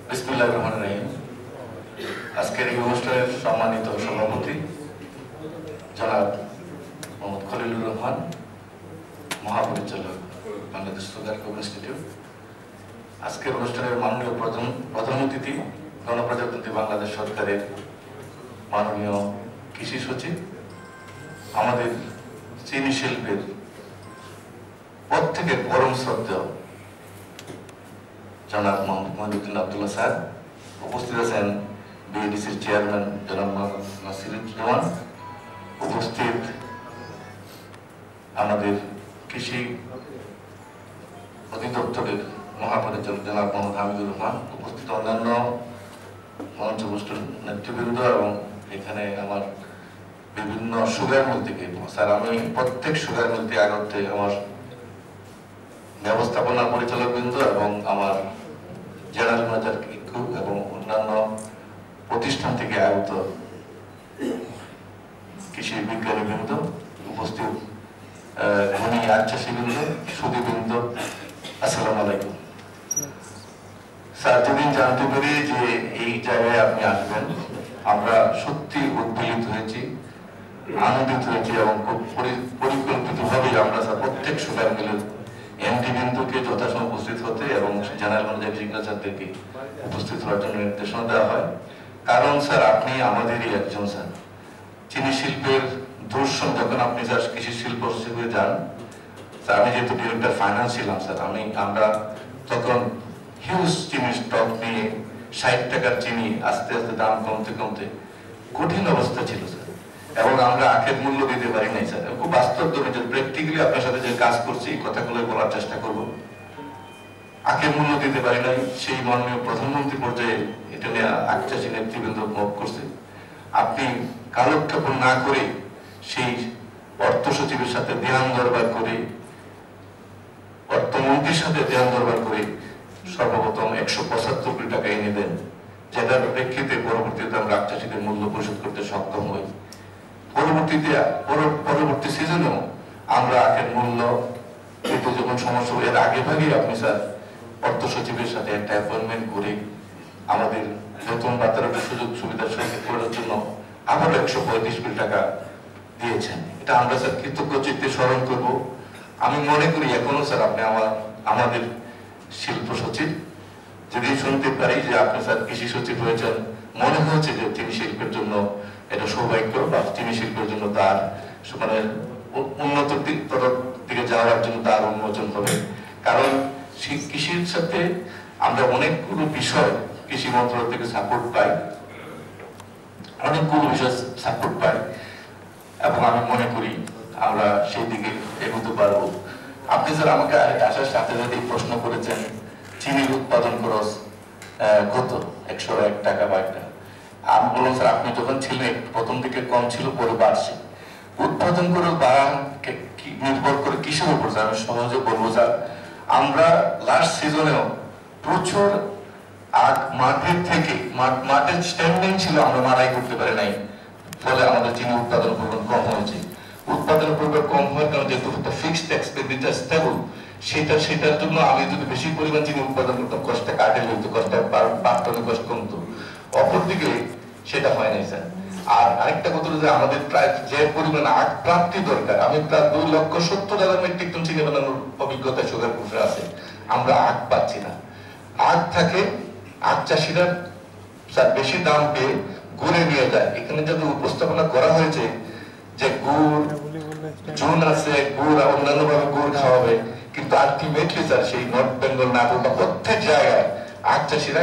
বিসমিল্লাহির রহমানির রহিম। আজকের এই অনুষ্ঠানের সম্মানিত সভাপতি জনাব মোহাম্মদ খলিলুর রহমান, মহাপরিচালক বাংলাদেশ সুগার ইনস্টিটিউট। আজকের অনুষ্ঠানের মাননীয় প্রধান অতিথি গণপ্রজাতন্ত্রী বাংলাদেশ সরকারের মাননীয় কৃষি সচিব, আমাদের চিনি শিল্পের প্রত্যেকের পরম শ্রদ্ধেয় জনাব মহিউদ্দিন আব্দুল্লাহ স্যার, উপস্থিত আছেন বিএডিসির চেয়ারম্যান জনাব নাসিরুজ্জামান, উপস্থিত আমাদের কৃষি অধিদপ্তরের মহাপরিচালক জনাব মোহাম্মদ হামিদুর রহমান, উপস্থিত অন্যান্য মঞ্চপুষ্ট নেতৃবৃন্দ এবং এখানে আমার বিভিন্ন সুগার মিল থেকে স্যার, আমি প্রত্যেক সুগার মিল থেকে আগতে আমার ব্যবস্থাপনা পরিচালক বৃন্দ এবং আমার জেনারেল ম্যানেজার এবং অন্যান্য প্রতিষ্ঠান থেকে আগত কৃষি বিজ্ঞানী বৃন্দ, উপস্থিত ধনী আচাষী বৃন্দ, সুদীবৃন্দ, আসসালামু আলাইকুম। স্যার, যেদিন জানতে পারি যে এই জায়গায় আপনি আসবেন, আমরা সত্যি উদ্বেলিত হয়েছি, আনন্দিত হয়েছি এবং খুব পরিকল্পিতভাবে আমরা স্যার প্রত্যেক সুগার মিলের এমডি বিন্দুকে যথাসময় উপস্থিত হতে এবং জেনারেল ম্যানেজার সিগনেচারদেরকে উপস্থিত হওয়ার জন্য নির্দেশনা দেওয়া হয়। কারণ স্যার, আপনি আমাদেরই একজন স্যার। চিনি শিল্পের দর্শন যখন আপনি স্যার কৃষি শিল্প হিসেবে যান স্যার, আমি যেহেতু ডিরেক্টর ফাইন্যান্স ছিলাম স্যার, আমরা তখন হিউজ চিনি স্টক নিয়ে 60 টাকার চিনি আস্তে আস্তে দাম কমতে কমতে কঠিন অবস্থা ছিল স্যার, এবং আমরা আখের মূল্য দিতে পারি নাই স্যার। খুব বাস্তব ধরে প্র্যাকটিক্যালি আপনার সাথে যে কাজ করছি এই কথাগুলো বলার চেষ্টা করব। আখের মূল্য দিতে পারি নাই, সেই মাননীয় প্রধানমন্ত্রী পর্যায়ে এটা নিয়ে আখচাষী নেতৃবৃন্দ মত করছে। আপনি কালক্ষেপণ না করে সেই অর্থ সচিবের সাথে ধ্যান দরবার করে, অর্থমন্ত্রীর সাথে ধ্যান দরবার করে সর্বপ্রথম 175 কোটি টাকা এনে দেন, যেটার প্রেক্ষিতে পরবর্তীতে আমরা আখচাষীদের মূল্য পরিশোধ করতে সক্ষম হই। পরবর্তী সিজনেও আমরা আখের মূল্য পেতে যখন সমস্যা, এর আগে ভাগে আপনি স্যার অর্থ সচিবের সাথে একটা অ্যাপয়েন্টমেন্ট করে আমাদের নতুন বাজারের সুযোগ সুবিধা করার জন্য আবারও 135 কোটি টাকা দিয়েছেন। এটা আমরা স্যার কৃতজ্ঞ চিত্তে স্মরণ করব। আমি মনে করি এখনো স্যার আপনি আমাদের শিল্প সচিব, যদি শুনতে পারি যে আপনি স্যার কৃষি সচিব হয়েছেন, মনে হচ্ছে যে চিনি শিল্পের জন্য এটা সৌভাগ্য বা চিনি শিল্পের জন্য তার মানে উন্নত দিকে যাওয়ার জন্য তার উন্মোচন হবে। কারণ কৃষির সাথে আমরা অনেকগুলো বিষয় কৃষি মন্ত্রণালয় থেকে সাপোর্ট পাই, অনেকগুলো বিষয় সাপোর্ট পাই, এবং আমি মনে করি আমরা সেই দিকে এগোতে পারবো। আপনি স্যার আমাকে আসার সাথে সাথে প্রশ্ন করেছেন চিনির উৎপাদন খরচ কত, 101 টাকা বা একটা। আমি বললাম স্যার, আপনি যখন ছিলেন প্রথম দিকে কম ছিল, পরে বাড়ছে। উৎপাদন করে বাড়া নির্ভর করে কিসের উপর স্যার? আমি সহজে বলবো স্যার, আমরা লাস্ট সিজনেও প্রচুর আখ মাঠের থেকে মাঠের স্ট্যান্ডিং ছিল, আমরা মারাই করতে পারি নাই, ফলে আমাদের চিনি উৎপাদন পরিমাণ কম হয়েছে। উৎপাদন পরিমাণ কম হওয়ার কারণে যেহেতু ফিক্সড এক্সপেন্ডিচার স্টেবল, সেটার জন্য আমি যদি বেশি পরিমাণ চিনি উৎপাদন করতাম, কষ্টটা কাটেল হইতো, কষ্টটা বাড়তো, কষ্ট কমতো। অপরদিকে সেটা হয় নাই স্যার। আর আরেকটা কথা যে আমাদের প্রায় যে পরিমাণ আখ প্রাপ্তি দরকার, আমি প্রায় 2,70,000 মেট্রিক টন চিনি বানানোর অভিজ্ঞতা সুগার গ্রুপে আছে, আমরা আখ পাচ্ছি না। আখ থাকে, আখ চাষিরা স্যার বেশি দাম পেয়ে গুড়ে নিয়ে যায়। এখানে যদি উপস্থাপনা করা হয়েছে যে গুড় জুন আছে, গুড় অন্যান্য ভাবে গুড় খাওয়াবে, কিন্তু আলটিমেটলি স্যার সেই নর্থ বেঙ্গল নাটক বা প্রত্যেক জায়গায় আখ চাষিরা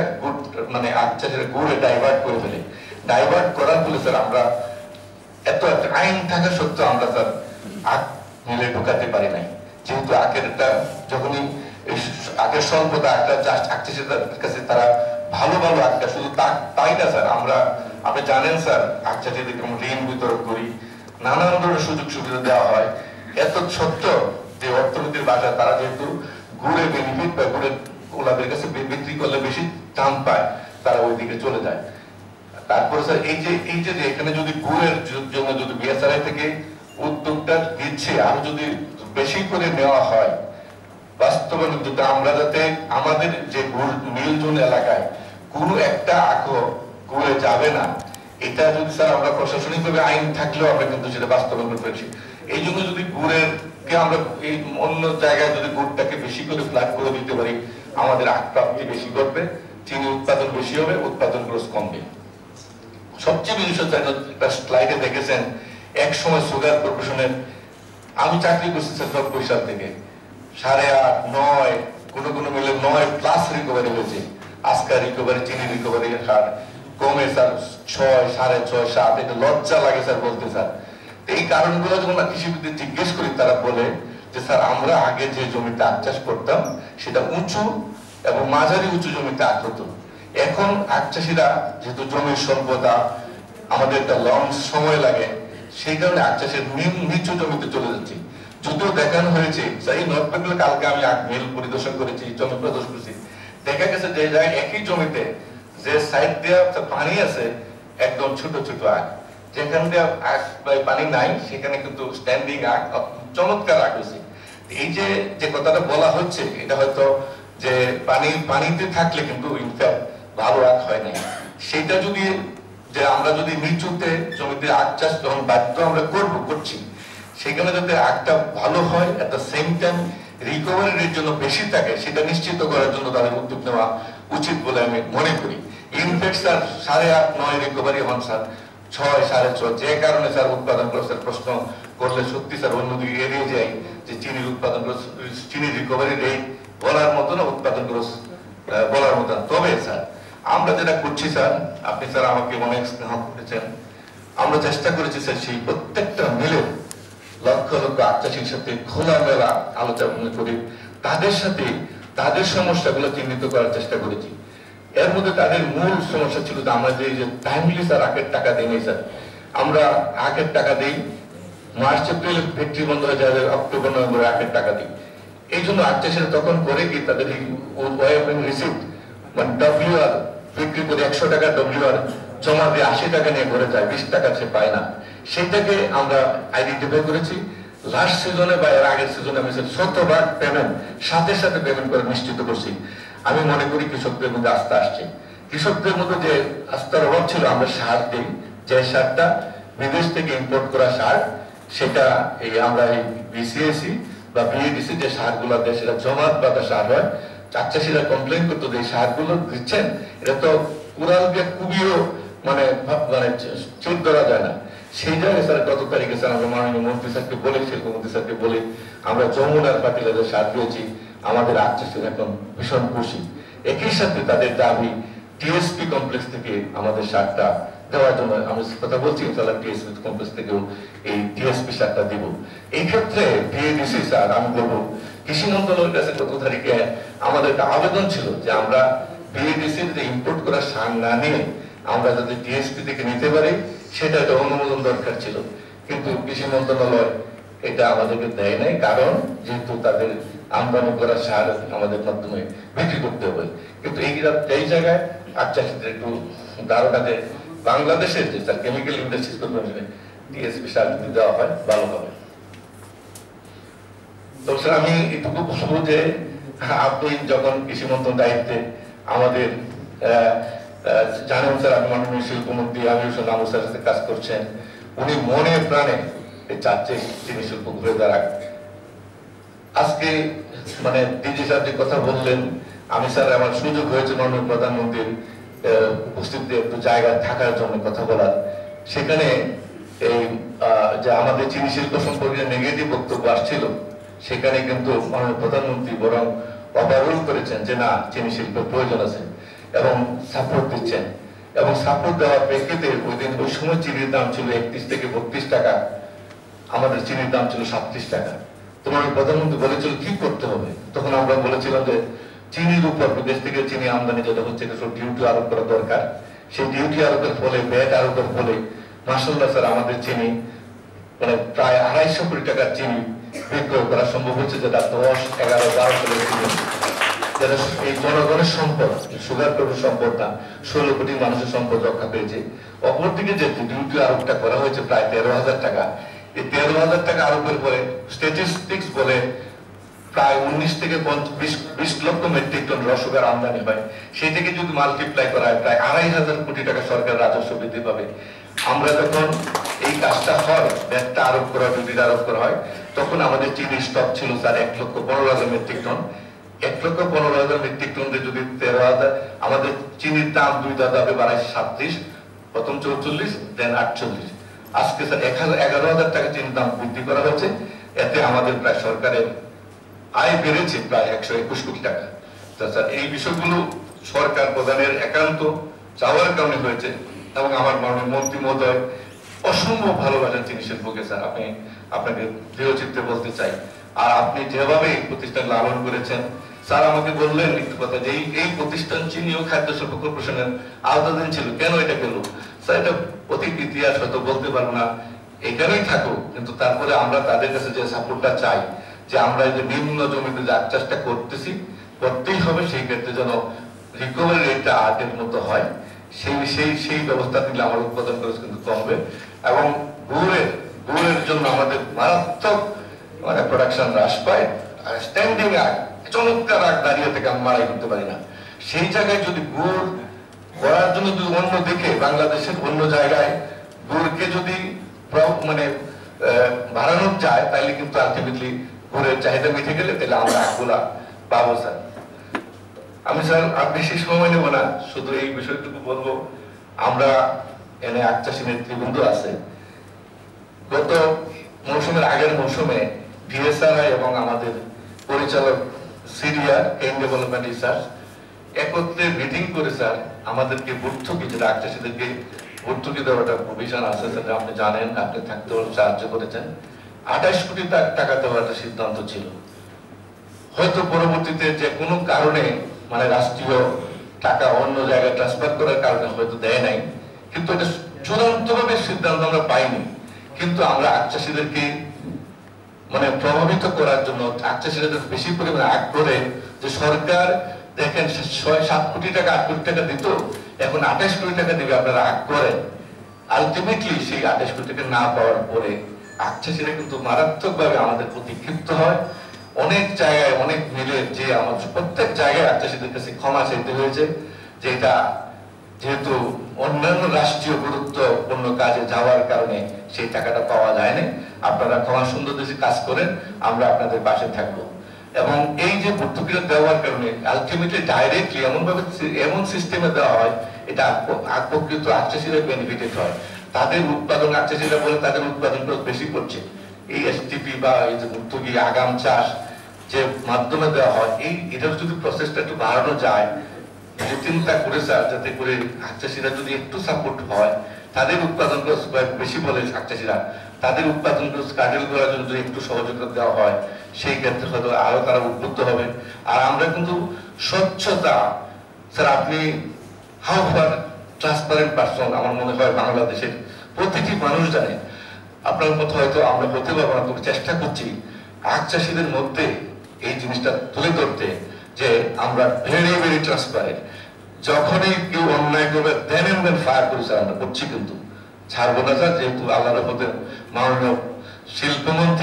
গুড়ে ডাইভার্ট করে ফেলে। ডাইভার্ট করার ফলে স্যার আমরা এত একটা আইন থাকা সত্ত্বেও আমরা স্যার আখ মিলে ঢোকাতে পারি নাই। যেহেতু আখের একটা যখনই আখের স্বল্পতা, আখটা আখ চাষিদের কাছে তারা ভালো ভালো আখটা, শুধু তাই না স্যার, আপনি জানেন স্যার আখ চাষিদেরকে আমরা ঋণ বিতরণ করি, নানান ধরনের সুযোগ সুবিধা দেওয়া হয়। এত সত্ত্বেও যে অর্থনীতির বাজার, তারা যেহেতু গুড়ে বেনিফিট বা গুড়ের ওনাদের কাছে বিক্রি করলে বেশি দাম পায়, তারা ওই দিকে চলে যায়। তারপরে স্যার এই যে এখানে যদি গুড়ের জন্য যদি বিএসআরআই থেকে উদ্যোগটা দিচ্ছে, আরো যদি বেশি করে নেওয়া হয়, বাস্তবায়ন যদি আমরা যাতে আমাদের যে গুড় মিল জোন এলাকায় কোনো একটা আঁকো গুড়ে যাবে না, এটা যদি স্যার আমরা প্রশাসনিকভাবে আইন থাকলেও আমরা কিন্তু সেটা বাস্তবায়ন করতে পারছি। এই জন্য যদি গুড়ের কে আমরা এই অন্য জায়গায় যদি গুড়টাকে বেশি করে ফ্ল্যাট করে দিতে পারি, আমাদের আখ প্রাপ্তি বেশি করবে, চিনি উৎপাদন বেশি হবে, উৎপাদন খরচ কমবে। সবচেয়ে বেশি একটা স্লাইডে দেখেছেন, এক সময় সুগার কর্পোরেশনের, আমি চাকরি করছি স্যার 90 সাল থেকে, 8.5, 9, কোনো মিলে 9+ রিকভারি হয়েছে। আজকাল রিকভারি, চিনি রিকভারি হার কমে স্যার 6, 6.5, 7। এটা লজ্জা লাগে স্যার বলতে স্যার। এই কারণগুলো যখন কৃষিবিদদের জিজ্ঞেস করি, তারা বলে যে স্যার আমরা আগে যে জমিতে আখ চাষ করতাম সেটা উঁচু এবং মাঝারি উঁচু জমিতে আখ হতো। এখন আখ চাষিরা যেহেতু জমির স্বল্পতা, আমাদের একটা লং সময় লাগে, সেই কারণে আখ চাষের নিচু জমিতে চলে যাচ্ছে। যদিও দেখানো হয়েছে সেই নর্থ বেঙ্গল, কালকে আমি আখ মিল পরিদর্শন করেছি, জমি প্রদর্শন করেছি, দেখা গেছে যে জায়গায় একই জমিতে যে সাইড দেওয়া পানি আছে একদম ছোট ছোট আখ, যেখান দিয়ে আখ পানি নাই সেখানে কিন্তু স্ট্যান্ডিং আখ চমৎকার আখ হয়েছে। এই যে কথাটা বলা হচ্ছে, এটা হয়তো যে পানিতে থাকলে কিন্তু ইনফ্যাক্ট ভালো আখ হয় নাই। সেটা যদি যে আমরা যদি নিচুতে জমিতে আখ চাষ যখন বাধ্য আমরা করছি, সেখানে যাতে আখটা ভালো হয়, at the same time recovery rate জন্য বেশি থাকে, সেটা নিশ্চিত করার জন্য তাদের উদ্যোগ নেওয়া উচিত বলে আমি মনে করি। ইনফ্যাক্ট স্যার 8.5, 9 রিকভারি হন স্যার 6, 6.5, যে কারণে স্যার উৎপাদন খরচের প্রশ্ন করলে সত্যি স্যার অন্যদিকে এড়িয়ে যায় যে চিনির উৎপাদন খরচ, চিনির রিকভারি রেট বলার মতো না, উৎপাদন খরচ বলার মতো না। তবে স্যার আমরা যেটা করছি স্যার, আপনি স্যার আমাকে অনেক স্নেহ করেছেন, আমরা চেষ্টা করেছি স্যার সেই প্রত্যেকটা মিলে লক্ষ লক্ষ আখ চাষীর সাথে খোলামেলা আলোচনা করি, তাদের সাথে তাদের সমস্যাগুলো চিহ্নিত করার চেষ্টা করেছি। এর মধ্যে তাদের মূল সমস্যা ছিল যে আমরা যে টাইমলি স্যার আখের টাকা দিই নাই স্যার। আমরা আখের টাকা দিই মার্চ এপ্রিল, ফ্যাক্টরি বন্ধ হয়ে যায়, অক্টোবর নভেম্বরে আখের টাকা দিই। এই জন্য আখ চাষীরা তখন করে কি তাদের রিসিপ্ট মানে WR বিক্রি করে 100 টাকা WR জমা দিয়ে 80 টাকা নিয়ে ঘরে যায়, 20 টাকা সে পায় না। সেটাকে আমরা আইডেন্টিফাই করেছি। লাস্ট সিজনে বা এর আগের সিজনে আমি 100% পেমেন্ট সাথে সাথে পেমেন্ট করে নিশ্চিত করছি। আমি মনে করি কৃষকদের মধ্যে আস্থা আসছে। কৃষকদের মধ্যে যে আস্থার অভাব ছিল, আমরা সার দিই, যে সারটা বিদেশ থেকে ইম্পোর্ট করা সার, সেটা এই আমরা এই BCAC বা BADC যে সারগুলো দেয় সেটা জমাট বাঁধা সার হয়। আখ চাষীরা কমপ্লেন করতো যে সারগুলো দিচ্ছেন এটা তো কুড়াল দিয়ে কুবিও মানে চোট ধরা যায় না। সেই জায়গায় স্যার গত তারিখে স্যার আমরা মাননীয় মন্ত্রী স্যারকে বলে, শিল্পমন্ত্রী স্যারকে বলে আমরা যমুনার ফার্টিলাইজার সার দিয়েছি। আমাদের আখ চাষীরা এখন ভীষণ খুশি। একই সাথে তাদের দাবি TSP কমপ্লেক্স থেকে আমাদের সারটা দেওয়ার জন্য আমি কথা বলছি, ইনশাআল্লাহ TSP কমপ্লেক্স থেকেও এই TSP সারটা দিব। এই ক্ষেত্রে BADC স্যার আমি বলবো কৃষি মন্ত্রণালয়ের কাছে গত তারিখে আমাদের একটা আবেদন ছিল যে আমরা BADC যে ইম্পোর্ট করা সার না নিয়ে আমরা যদি TSP থেকে নিতে পারি, সেটা একটা অনুমোদন দরকার ছিল, কিন্তু কৃষি মন্ত্রণালয় এটা আমাদেরকে দেয় নাই, কারণ যেহেতু তাদের আমদানি করা সার আমাদের মাধ্যমে বিক্রি করতে হবে। কিন্তু এই জায়গায় আখ চাষীদের একটু ধারণা যে বাংলাদেশের যে স্যার কেমিক্যাল ইন্ডাস্ট্রিজ কর্পোরেশনে TSP সার যদি দেওয়া হয় ভালো হবে। তো স্যার আমি এটুকু বলবো যে আপনি যখন কৃষি মন্ত্রণালয়ের দায়িত্বে আমাদের জানেন স্যার, আমি মাননীয় শিল্পমন্ত্রী আমির হোসেন আমর স্যারের সাথে কাজ করছেন, উনি মনে প্রাণে চাচ্ছে চিনি শিল্প ঘুরে দাঁড়াক। আজকে মানে ডিজি স্যার যে কথা বললেন, আমি স্যার আমার সুযোগ হয়েছে মাননীয় প্রধানমন্ত্রীর উপস্থিতিতে একটু জায়গায় থাকার জন্য কথা বলার। সেখানে এই যে আমাদের চিনি শিল্প সম্পর্কে নেগেটিভ বক্তব্য আসছিল, সেখানে কিন্তু মাননীয় প্রধানমন্ত্রী বরং অবরোধ করেছেন যে না, চিনি শিল্পের প্রয়োজন আছে এবং সাপোর্ট দিচ্ছেন। এবং সাপোর্ট দেওয়ার প্রেক্ষিতে ওই সময় চিনির দাম ছিল 31 থেকে 32 টাকা, আমাদের চিনির দাম ছিল 37 টাকা। তোমার প্রধানমন্ত্রী বলেছিল কি করতে হবে, তখন আমরা বলেছিলাম যে চিনির উপর বিদেশ থেকে চিনি আমদানি যেটা হচ্ছে ডিউটি আরোপ করা দরকার। সেই ডিউটি আরোপের ফলে, ভ্যাট আরোপের ফলে মাশাআল্লাহ স্যার আমাদের চিনি মানে প্রায় 250 কোটি টাকার চিনি বিক্রয় করা সম্ভব হচ্ছে, যেটা 10, 11, 12 সালের চিনি, যেটা এই জনগণের সম্পদ, সুগার কর্পোর সম্পদ না, 16 কোটি মানুষের সম্পদ রক্ষা পেয়েছে। অপরদিকে যে ডিউটি আরোপটা করা হয়েছে প্রায় 13,000 টাকা, এই 13,000 টাকা আরোপের পরে স্ট্যাটিস্টিক্স বলে প্রায় 19 থেকে 20 লক্ষ মেট্রিক টন রসগোল্লার আমদানি হয়, সেই থেকে যদি মাল্টিপ্লাই করা হয় প্রায় 2,500 কোটি টাকা সরকার রাজস্ব বৃদ্ধি পাবে। আমরা যখন এই কাজটা হয়, ভ্যাটটা আরোপ করা, ডিউটিটা আরোপ করা হয়, তখন আমাদের চিনির স্টক ছিল sir 1,15,000 metric ton. 1,15,000 metric ton যদি 13,000, আমাদের চিনির দাম 2 ধাপে বাড়ায় 37, প্রথম 44, দেন 48। আজকে স্যার 11,000 টাকা চিনির দাম বৃদ্ধি করা হয়েছে। এতে আমাদের প্রায় সরকারের আয় বেড়েছে প্রায় 121 কোটি টাকা। স্যার এই বিষয়গুলো সরকার প্রধানের একান্ত চাওয়ার কারণে হয়েছে, এবং আমার মাননীয় মন্ত্রী মহোদয় অসম্ভব ভালোবাসেন চিনি শিল্পকে স্যার। আমি আপনাকে দৃঢ়চিত্তে বলতে চাই। আর আপনি যেভাবে এই প্রতিষ্ঠান লালন করেছেন স্যার, আমাকে বললেন একটু কথা যে এই প্রতিষ্ঠান চিনি ও খাদ্য শিল্প কর্পোরেশনের আওতাধীন ছিল, কেন এটা গেল? স্যার এটা অতীত ইতিহাস হয়তো বলতে পারবো না, এখানেই থাকুক, কিন্তু তারপরে আমরা তাদের কাছে যে সাপোর্টটা চাই, যে আমরা এই যে নিম্ন জমিতে যে আখ চাষটা করতেই হবে, সেই ক্ষেত্রে যেন রিকভারি রেটটা আগের মতো হয়, সেই ব্যবস্থা দিলে আমার উৎপাদন খরচ কিন্তু কমবে। এবং গুড়ের জন্য আমাদের মারাত্মক প্রোডাকশন হ্রাস পায়। স্ট্যান্ডিং আখ, চমৎকার আখ দাঁড়িয়ে থেকে আমি মারাই করতে পারি না। সেই জায়গায় যদি গুড় করার জন্য যদি অন্য দিকে বাংলাদেশের অন্য জায়গায় গুড়কে যদি বাড়ানো যায়, তাহলে কিন্তু আলটিমেটলি গুড়ের চাহিদা মিটে গেলে তাহলে আমরা আখগুলা পাবো স্যার। আমি স্যার আর বেশি সময় নেব না, শুধু এই বিষয়টুকু বলবো, আমরা এনে আখ চাষী নেতৃবৃন্দ আছে, গত মৌসুমের আগের মৌসুমে ভিএসআরআই এবং আমাদের পরিচালক সিরিয়ার কেন ডেভেলপমেন্ট রিসার্চ একত্রে মিটিং করে স্যার আমাদেরকে ভর্তুকি, যেটা আখ চাষীদেরকে ভর্তুকি দেওয়ার একটা প্রভিশন আছে সেটা আপনি জানেন, আপনি থাকতে সাহায্য করেছেন। 28 কোটি টাকা দেওয়ার একটা সিদ্ধান্ত ছিল। হয়তো পরবর্তীতে যে কোনো কারণে রাষ্ট্রীয় টাকা অন্য জায়গায় ট্রান্সফার করার কারণে হয়তো দেয় নাই, কিন্তু এটা চূড়ান্তভাবে সিদ্ধান্ত আমরা পাইনি। কিন্তু আমরা আখ চাষীদেরকে প্রভাবিত করার জন্য, আখ চাষীরা বেশি পরিমাণে আখ করে, যে সরকার দেখেন 6-7 কোটি টাকা 8 কোটি টাকা দিত, এখন 28 কোটি টাকা দিবে, আপনারা আখ করেন। আলটিমেটলি সেই 28 কোটি টাকা না পাওয়ার পরে আখ চাষীরা কিন্তু মারাত্মকভাবে আমাদের প্রতি ক্ষিপ্ত হয়। অনেক জায়গায়, অনেক মিলে যে আমাদের প্রত্যেক জায়গায় আখ চাষীদের কাছে ক্ষমা চাইতে হয়েছে, যে এটা যেহেতু অন্যান্য রাষ্ট্রীয় গুরুত্বপূর্ণ কাজে যাওয়ার কারণে সেই টাকাটা পাওয়া যায়নি। আপনারা ক্ষমা সুন্দর দেশে কাজ করেন, আমরা আপনাদের পাশে থাকবো। এবং এই যে ভর্তুকিটা দেওয়ার কারণে আলটিমেটলি ডাইরেক্টলি এমন সিস্টেমে দেওয়া হয়, এটা প্রকৃত আখ চাষীরা বেনিফিটেড হয়। তাদের উৎপাদন, আখ চাষীরা বলে তাদের উৎপাদন বেশি করছে। এই এসটিপি বা এই যে ভর্তুকি আগাম চাষ যে মাধ্যমে দেওয়া হয়, এটার যদি প্রসেসটা একটু বাড়ানো যায়, যে চিন্তা করে স্যার, যাতে করে আখ চাষীরা যদি একটু সাপোর্ট হয়, তাদের উৎপাদন বেশি বলে আখ চাষীরা, তাদের উৎপাদন কার্ডেল করার জন্য যদি একটু সহযোগিতা দেওয়া হয়, সেই ক্ষেত্রে হয়তো আরো তারা উদ্বুদ্ধ হবে। আর আমরা কিন্তু স্বচ্ছতা, স্যার আপনি হাউ ফার ট্রান্সপারেন্ট পারসন, আমার মনে হয় বাংলাদেশের প্রতিটি মানুষ জানে। আপনার মতো হয়তো আমরা হতে পারবো না, তবে চেষ্টা করছি আখ চাষীদের মধ্যে এই জিনিসটা তুলে ধরতে, যে আমরা ভেরি ভেরি ট্রান্সপারেন্ট। যখনই কেউ অন্যায় করবে দেন এন্ড দেন ফায়ার করি স্যার, আমরা করছি, কিন্তু ছাড়বো না স্যার। যেহেতু আল্লাহর রহমতে মাননীয় শিল্পমন্ত্রী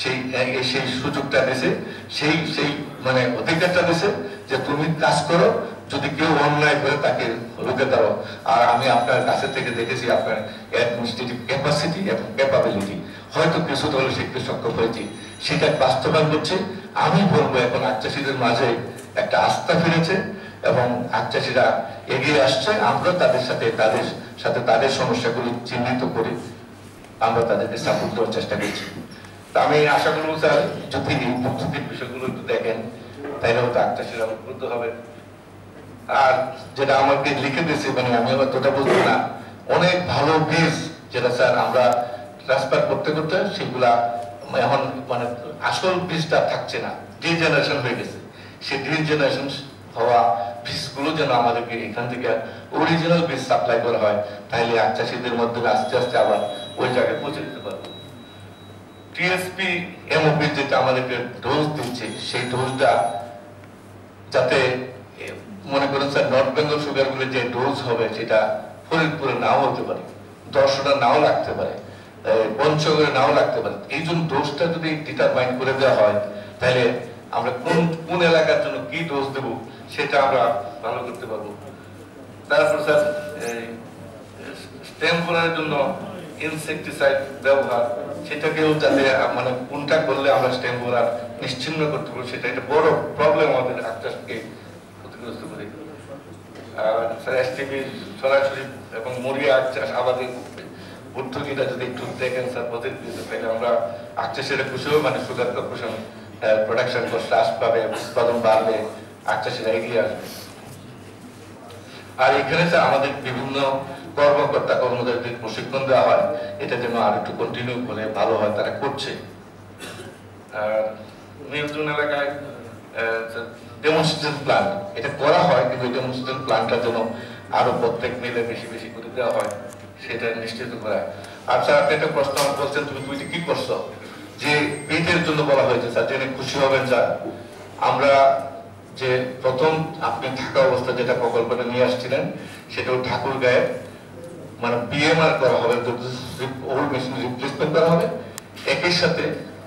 সেই সুযোগটা দিয়েছে, সেই অধিকারটা দিয়েছে, যে তুমি কাজ করো, যদি কেউ অন্যায় করে তাকে রুখে দাও। আর আমি আপনার কাছে থেকে দেখেছি আপনার অ্যাডমিনিস্ট্রেটিভ ক্যাপাসিটি এবং ক্যাপাবিলিটি, হয়তো কিছুটা হলে শিখতে সক্ষম হয়েছি, সেটা বাস্তবায়ন করছে। আমি বলবো এখন আখ চাষীদের মাঝে একটা আস্থা ফিরেছে এবং আখ চাষীরা এগিয়ে আসছে। আমরা তাদের সাথে তাদের সমস্যাগুলো চিহ্নিত করে আমরা তাদেরকে সাপোর্ট দেওয়ার চেষ্টা করছি। তা আমি আশা করবো স্যার, যদি এই প্রস্তুতির বিষয়গুলো একটু দেখেন, তাইলে হয়তো আখ চাষীরা উদ্বুদ্ধ হবে। আর যেটা আমাকে লিখে দিয়েছে, আমি হয়তো ওটা বলবো না, অনেক ভালো বীজ যেটা স্যার আমরা ট্রান্সফার করতে করতে সেগুলা এখন আসল বীজটা থাকছে না, ডিজেনারেশন হয়ে গেছে। সেই ডিজেনারেশন হওয়া বীজগুলো যেন আমাদেরকে এখান থেকে অরিজিনাল বীজ সাপ্লাই করা হয়, তাহলে আখ চাষীদের মধ্যে আস্তে আস্তে আবার ওই জায়গায় পৌঁছে দিতে পারবো। টিএসপি এমওপি যেটা আমাদেরকে ডোজ দিচ্ছে, সেই ডোজটা যাতে মনে করেন স্যার নর্থ বেঙ্গল সুগার গুলো যে ডোজ হবে, সেটা ফরিদপুরে নাও হতে পারে, 10টা নাও লাগতে পারে, পঞ্চগড়ে নাও লাগতে পারে। এই জন্য ডোজটা যদি ডিটারমাইন করে দেওয়া হয়, তাহলে আমরা কোন কোন এলাকার জন্য কি ডোজ দেব সেটা আমরা ভালো করতে পারবো। তারপর স্যার স্টেম করার জন্য ইনসেকটিসাইড ব্যবহার, সেটাকেও যাতে মানে কোনটা করলে আমরা স্টেম করার নিশ্চিহ্ন করতে পারবো, সেটা একটা বড় প্রবলেম আমাদের আখ চাষকে ক্ষতিগ্রস্ত করে। আর স্যার এসটিপি সরাসরি এবং মরিয়া আখ চাষ আবাদের ভর্তুকিটা যদি একটু দেখেন স্যার পজিটিভ, তাহলে আমরা আখ চাষের খুশিও মানে সুগার কর্পোরেশন প্রোডাকশন কস্ট হ্রাস পাবে, উৎপাদন বাড়বে, আখ চাষের এগিয়ে আসবে। আর এখানে স্যার আমাদের বিভিন্ন কর্মকর্তা কর্মচারীদের প্রশিক্ষণ দেওয়া হয়, এটা যেন আর একটু কন্টিনিউ করে ভালো হয়, তারা করছে। আর নিয়ন্ত্রণ এলাকায় ডেমনস্ট্রেশন প্ল্যান এটা করা হয়, কিন্তু এই ডেমনস্ট্রেশন প্ল্যানটা যেন আরো প্রত্যেক মিলে বেশি বেশি করে দেওয়া হয়, সেটা নিশ্চিত করা। আর স্যার আপনি একটা প্রশ্ন বলছেন তুমি দুইটি কি করছো, যে পেটের জন্য বলা হয়েছে স্যার, জেনে খুশি হবেন স্যার। আমরা যে প্রথম আপনি থাকা অবস্থা যেটা প্রকল্পটা নিয়ে আসছিলেন, সেটাও ঠাকুরগাঁয়ে মানে বিএমআর করা হবে, ওল্ড মেশিন রিপ্লেসমেন্ট করা হবে। একই সাথে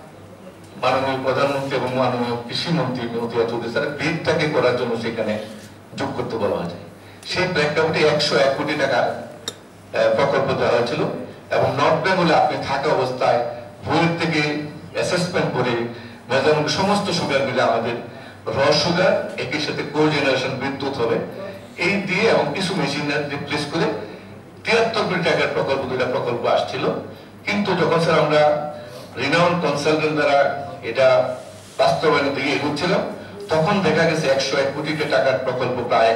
মাননীয় প্রধানমন্ত্রী এবং মাননীয় কৃষিমন্ত্রী মতিয়া চৌধুরী স্যার বিলটাকে করার জন্য সেখানে যোগ করতে বলা হয়েছে। সেই প্রেক্ষাপটে 101 কোটি টাকার প্রকল্প দেওয়া হয়েছিল। এবং নর্থ বেঙ্গলে আপনি থাকা অবস্থায় ভোর থেকে অ্যাসেসমেন্ট করে মেজারমেন্ট সমস্ত সুগার মিলে আমাদের র সুগার, একই সাথে কোজেনারেশন বিদ্যুৎ হবে, এই দিয়ে এবং কিছু মেশিন রিপ্লেস করে 73 কোটি টাকার প্রকল্প, দুইটা প্রকল্প আসছিল। কিন্তু যখন স্যার আমরা রিনাউন্ড কনসালটেন্ট দ্বারা এটা বাস্তবায়নের দিকে এগোচ্ছিলাম, তখন দেখা গেছে 101 কোটি টাকার প্রকল্প প্রায়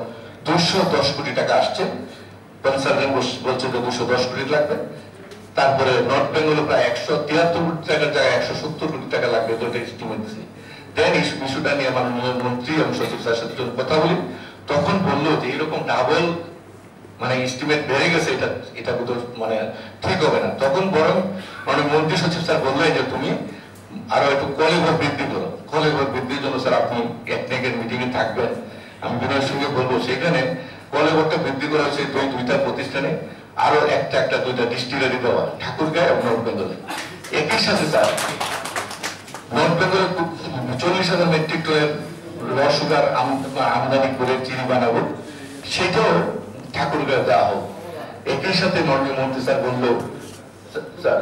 210 কোটি টাকা আসছে। কনসালটেন্ট বলছে যে 210 কোটি লাগবে। তারপরে নর্থ বেঙ্গলে প্রায় 173 কোটি টাকার জায়গায় 170 কোটি টাকা লাগবে, দুটো এস্টিমেট দিচ্ছি। দেন এই ইস্যুটা নিয়ে মাননীয় মন্ত্রী এবং সচিব স্যারের সাথে কথা বলি, তখন বললো যে এরকম ডাবল মানে এস্টিমেট বেড়ে গেছে, এটা মানে ঠিক হবে না। তখন বরং মানে মন্ত্রী সচিব স্যার বললেন যে তুমি আরো একটু কলেবর বৃদ্ধি করো। কলেবর বৃদ্ধির জন্য স্যার আপনি একনেকের মিটিং এ থাকবেন, আমি বিনয়ের সঙ্গে বলবো। সেখানে কলেবরটা বৃদ্ধি করা হয়েছে দুইটা প্রতিষ্ঠানে, আরো একটা দুইটা ডিস্টিলারি দেওয়া, ঠাকুরগাঁও এবং নর্থ বেঙ্গলে। একই সাথে স্যার নর্থ বেঙ্গলে 40,000 মেট্রিক টনের র সুগার আমদানি করে চিনি বানাবো, সেটাও ঠাকুরগাঁও দেওয়া হোক। একই সাথে মাননীয় মন্ত্রী স্যার বললো স্যার,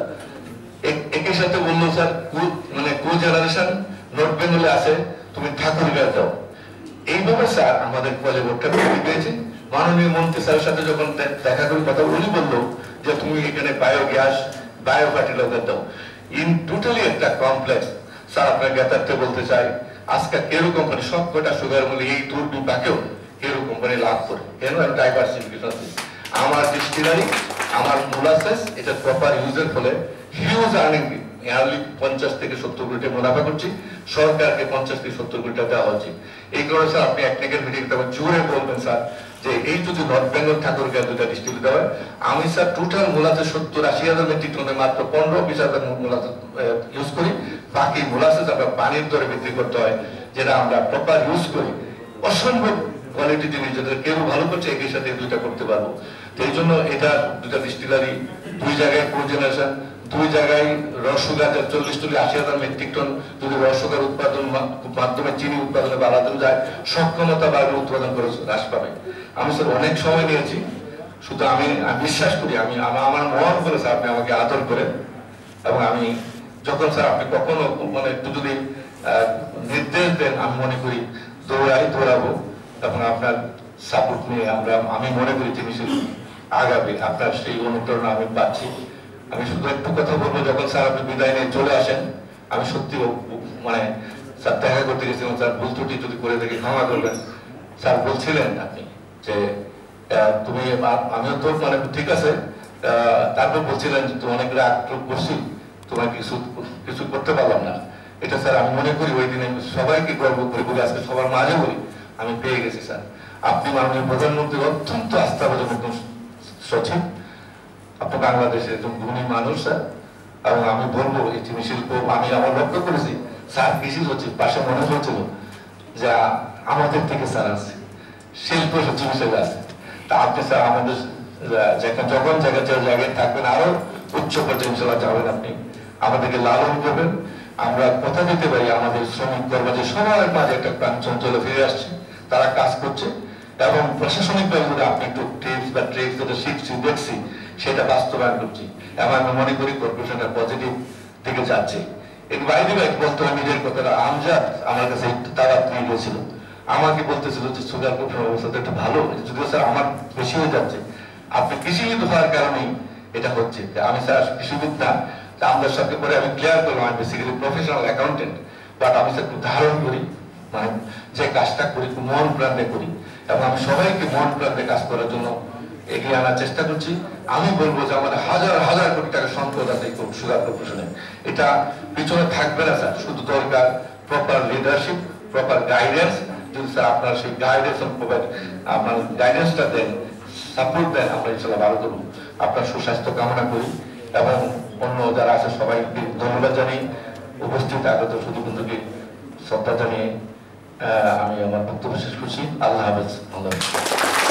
একই সাথে বললো স্যার মানে কোজেনারেশন নর্থ বেঙ্গলে আছে, তুমি ঠাকুরগাঁও দাও। এইভাবে স্যার আমাদের কলেবরটা বৃদ্ধি পেয়েছে। মাননীয় মন্ত্রী স্যারের সাথে যখন দেখা করে কথা উনি বললো যে তুমি এখানে বায়োগ্যাস, বায়ো ফার্টিলাইজার দাও। ইন টোটালি একটা কমপ্লেক্স। স্যার আপনার জ্ঞাতার্থে বলতে চাই, আজকে কেরু কোম্পানি সব কটা সুগার মূল্য এই দুর্বিপাকেও কেরু কোম্পানি লাভ করে, কেন ডাইভার্সিফিকেশন। আমার ডিস্টিলারি, আমার মোলাসেস, এটা প্রপার ইউজের ফলে হিউজ আর্নিং, ইয়ারলি 50 থেকে 70 কোটি মুনাফা করছি, সরকারকে 50 থেকে 70 কোটি টাকা দেওয়া হচ্ছে। এই কারণে স্যার আপনি একনেকের মিটিং জোরে বলবেন স্যার, যে এই যদি নর্থ বেঙ্গল ঠাকুরগাঁও দুটা ডিস্ট্রিক্ট দেওয়া হয়, আমি স্যার টোটাল মোলাসেস 70-80,000 মেট্রিক টনে মাত্র 15-20,000 মোলাসেস ইউজ করি। বাকি মোলাসেস আমরা পানির দরে বিক্রি করতে হয়, যেটা আমরা প্রপার ইউজ করি। অসম্ভব কোয়ালিটি জিনিস, যেটা কেউ ভালো করছে, একই সাথে দুইটা করতে পারবো। এই জন্য এটা দুটা ডিস্টিলারি, দুই জায়গায় কোজেনারেশন, দুই জায়গায় রস সুগার 40-80,000 মেট্রিক টন যদি রস সুগার উৎপাদন মাধ্যমে চিনি উৎপাদনে বাড়ানো যায়, সক্ষমতা বাড়বে, উৎপাদন করে হ্রাস পাবে। আমি স্যার অনেক সময় নিয়েছি, শুধু আমি বিশ্বাস করি, আমি আমার মন করে স্যার আপনি আমাকে আদর করেন। এবং আমি যখন স্যার আপনি কখনো মানে একটু যদি নির্দেশ দেন, আমি মনে করি দৌড়াবো। তখন আপনার সাপোর্ট নিয়ে আমি মনে করি জিনিস আগাবে, আপনার সেই অনুপ্রেরণা আমি পাচ্ছি। আমি শুধু একটু কথা বলবো, যখন স্যার আপনি বিদায় নিয়ে চলে আসেন, আমি সত্যি মানে স্যার দেখা করতে গেছিলাম, স্যার ভুল ত্রুটি যদি করে দেখে ক্ষমা করবেন। স্যার বলছিলেন আপনি যে তুমি, আমিও তো মানে ঠিক আছে, তারপর বলছিলেন যে তুমি অনেক রাগ করছি, তোমার কিছু করতে পারলাম না। এটা স্যার আমি মনে করি ওই দিনে সবাইকে গর্ব করে বলি, আজকে সবার মাঝে বলি, আমি পেয়ে গেছি স্যার। আপনি মাননীয় প্রধানমন্ত্রীর অত্যন্ত আস্থাভাজন সচিব, আপনি বাংলাদেশের একজন গুণী মানুষ স্যার। এবং আমি বলবো এই চিনি শিল্প, আমি আমার লক্ষ্য করেছি স্যার কৃষি সচিব পাশে মনে হয়েছিল যে আমাদের থেকে স্যার আছে, শিল্প সচিব হিসেবে আছে। তা আপনি স্যার আমাদের যখন জায়গায় থাকবেন, আরো উচ্চ পর্যায়ে ইনশাল্লাহ যাবেন, আপনি আমাদেরকে লালন করবেন। আমরা কথা দিতে পারি আমাদের শ্রমিক কর্মচারী সবার মাঝে একটা প্রাণচঞ্চল ফিরে আসছে, তারা কাজ করছে এবং প্রশাসনিকভাবে যদি আপনি একটু টিপস বা ট্রিক্স যেটা শিখছি দেখছি সেটা বাস্তবায়ন করছি এবং আমি মনে করি কর্পোরেশনটা পজিটিভ দিকে যাচ্ছে। এর বাইরে বলতে হয় নিজের কথাটা, আমজাদ আমার কাছে একটু তাড়াতাড়ি গিয়েছিল, আমাকে বলতেছিল যে সুগার কর্পোরেশন অবস্থা তো একটু ভালো, যদিও স্যার আমার বেশি হয়ে যাচ্ছে, আপনি কৃষিবিদ হওয়ার কারণেই এটা হচ্ছে। আমি স্যার কৃষিবিদ না, আমাদের সাথে পরে আমি ক্লিয়ার করলাম আমি বেসিক্যালি প্রফেশনাল অ্যাকাউন্টেন্ট, বাট আমি স্যার খুব ধারণ করি, মানে যে কাজটা করি খুব মন প্রাণে করি এবং আমি সবাইকে মন প্রাণে কাজ করার জন্য এগিয়ে আনার চেষ্টা করছি। আমি বলবো যে আমাদের হাজার হাজার কোটি টাকা সম্পদ আছে সুগার কর্পোরেশনে, এটা পিছনে থাকবে না স্যার, শুধু দরকার প্রপার লিডারশিপ, প্রপার গাইডেন্স। যদি স্যার আপনারা সেই গাইডেন্স আপনার গাইডেন্সটা দেন, সাপোর্ট দেন, আমরা ইনশাল্লাহ ভালো করবো। আপনার সুস্বাস্থ্য কামনা করি এবং অন্য যারা আছে সবাইকে ধন্যবাদ জানাই, উপস্থিত আগত সুধীবৃন্দকে শ্রদ্ধা জানিয়ে আমি আমার বক্তব্য শেষ করছি। আল্লাহ হাফেজ।